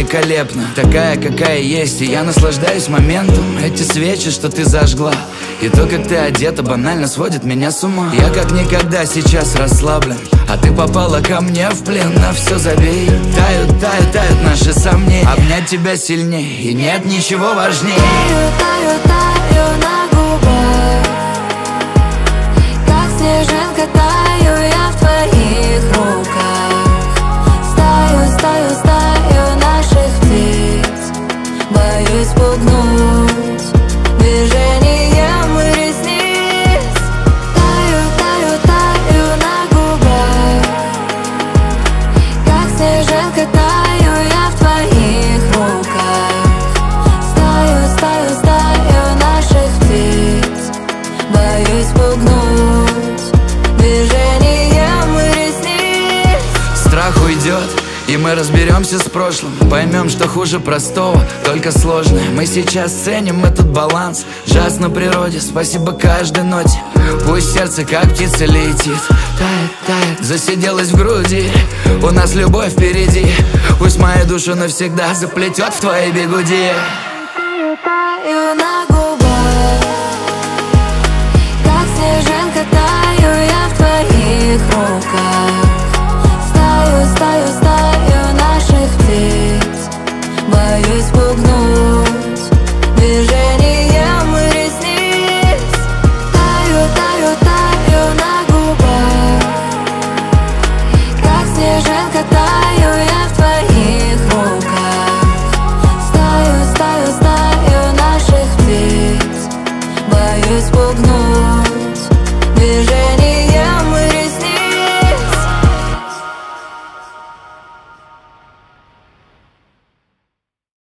великолепна, такая, какая есть, и я наслаждаюсь моментом. Эти свечи, что ты зажгла, и то, как ты одета, банально сводит меня с ума. Я как никогда сейчас расслаблен, а ты попала ко мне в плен. На все забей, тают, тают, тают наши сомнения. Обнять тебя сильней, и нет ничего важнее. Таю, таю, таю на губах, как снежинка таю я в твоих руках. Стаю, стаю, стаю наших птиц, боюсь спугнуть движением ресниц. Таю, таю, таю на губах, как снежинка таю я в твоих руках. Стаю, стаю, стаю наших птиц, боюсь спугнуть движением ресниц. Страх уйдет, и мы разберемся с прошлым. Поймем, что хуже простого, только сложное. Мы сейчас ценим этот баланс. Джаз на природе, спасибо каждой ноте. Пусть сердце, как птица, летит. Тает, тает, засиделась в груди. У нас любовь впереди. Пусть мою душу навсегда заплетет в твоей бигуди. Таю на губах, как снежинка таю я в твоих руках. Стаю, стаю, стаю наших птиц, боюсь спугнуть движением ресниц. Таю, таю, таю на губах, как снежинка таю я в твоих руках. Стаю, стаю, стаю наших птиц, боюсь спугнуть движением.